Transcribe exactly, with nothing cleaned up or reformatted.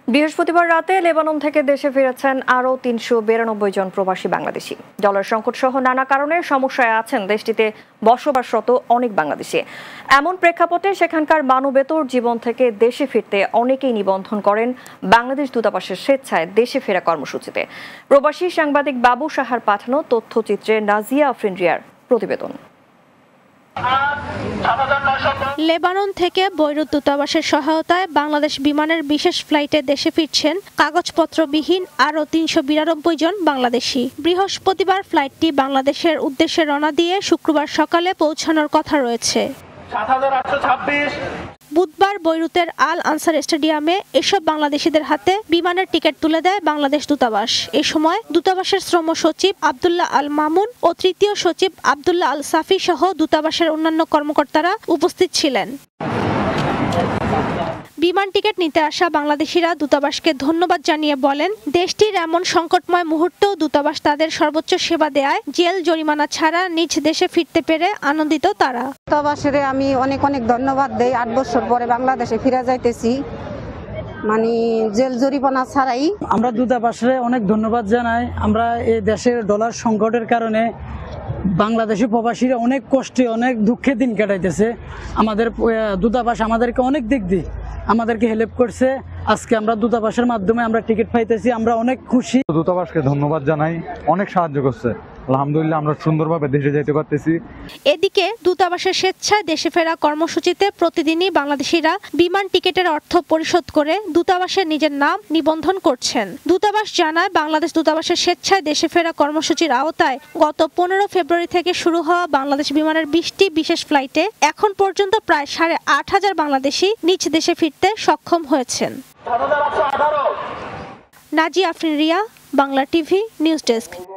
বৃহস্পতিবার রাতে লেবানন থেকে দেশে ফিরেছেন আরও তিনশো বিরানব্বই জন প্রবাসী বাংলাদেশি। ডলার সংকট সহ নানা কারণে সমস্যায় আছেন দেশটিতে বসবাসরত অনেক বাংলাদেশি। এমন প্রেক্ষাপটে সেখানকার মানবেতর জীবন থেকে দেশে ফিরতে অনেকেই নিবন্ধন করেন বাংলাদেশ দূতাবাসের স্বেচ্ছায় দেশে ফেরা কর্মসূচিতে। প্রবাসী সাংবাদিক বাবু সাহার পাঠানো তথ্যচিত্রে নাজিয়া আফরিন রিয়ার প্রতিবেদন। লেবানন থেকে বৈরুত দূতাবাসের সহায়তায় বাংলাদেশ বিমানের বিশেষ ফ্লাইটে দেশে ফিরছেন কাগজপত্রবিহীন আরও তিনশো বিরানব্বই জন বাংলাদেশি। বৃহস্পতিবার ফ্লাইটটি বাংলাদেশের উদ্দেশ্যে রওনা দিয়ে শুক্রবার সকালে পৌঁছানোর কথা রয়েছে। বুধবার বৈরুতের আল আনসার স্টেডিয়ামে এসব বাংলাদেশিদের হাতে বিমানের টিকিট তুলে দেয় বাংলাদেশ দূতাবাস। এ সময় দূতাবাসের শ্রম সচিব আব্দুল্লাহ আল মামুন ও তৃতীয় সচিব আব্দুল্লাহ আল সাফি সহ দূতাবাসের অন্যান্য কর্মকর্তারা উপস্থিত ছিলেন। বিমান টিকিট নিতে আসা বাংলাদেশিরা দূতাবাসকে ধন্যবাদ জানিয়ে বলেন, দেশটির এমন সংকটময় মুহূর্তেও দূতাবাস তাদের সর্বোচ্চ সেবা দেয়। জেল জরিমানা ছাড়া নিজ দেশে ফিরতে পেরে আনন্দিত তারা। দূতাবাসের আমি অনেক অনেক ধন্যবাদ দেই। আট বছর পরে বাংলাদেশে ফিরে যাইতেছি, মানে জেল জরিমানা ছাড়াই। আমরা দূতাবাসে অনেক ধন্যবাদ জানাই। আমরা এই দেশের ডলার সংকটের কারণে বাংলাদেশি প্রবাসীরা অনেক কষ্টে অনেক দুঃখে দিন কাটাইতেছে। আমাদের দূতাবাস আমাদেরকে অনেক দিক দিয়ে আমাদেরকে হেল্প করছে। আজকে আমরা দূতাবাসের মাধ্যমে আমরা টিকিট পাইতেছি, আমরা অনেক খুশি। দূতাবাসকে ধন্যবাদ জানাই, অনেক সাহায্য করছে। আলহামদুলিল্লাহ আমরা সুন্দরভাবে দেশে যেতে পারতেছি। এদিকে দূতাবাসের স্বেচ্ছায় দেশে ফেরা কর্মসূচিতে প্রতিদিনই বাংলাদেশিরা বিমান টিকিটের অর্থ পরিশোধ করে দূতাবাসে নিজের নাম নিবন্ধন করছেন। দূতাবাস জানায়, বাংলাদেশ দূতাবাসের স্বেচ্ছায় দেশে ফেরা কর্মসূচির আওতায় গত পনেরো ফেব্রুয়ারি থেকে শুরু হওয়া বাংলাদেশ বিমানের বিশটি বিশেষ ফ্লাইটে এখন পর্যন্ত প্রায় সাড়ে আট হাজার বাংলাদেশি নিজ দেশে ফিরতে সক্ষম হয়েছেন। Nazia Afrin Riya, Bangla TV news desk.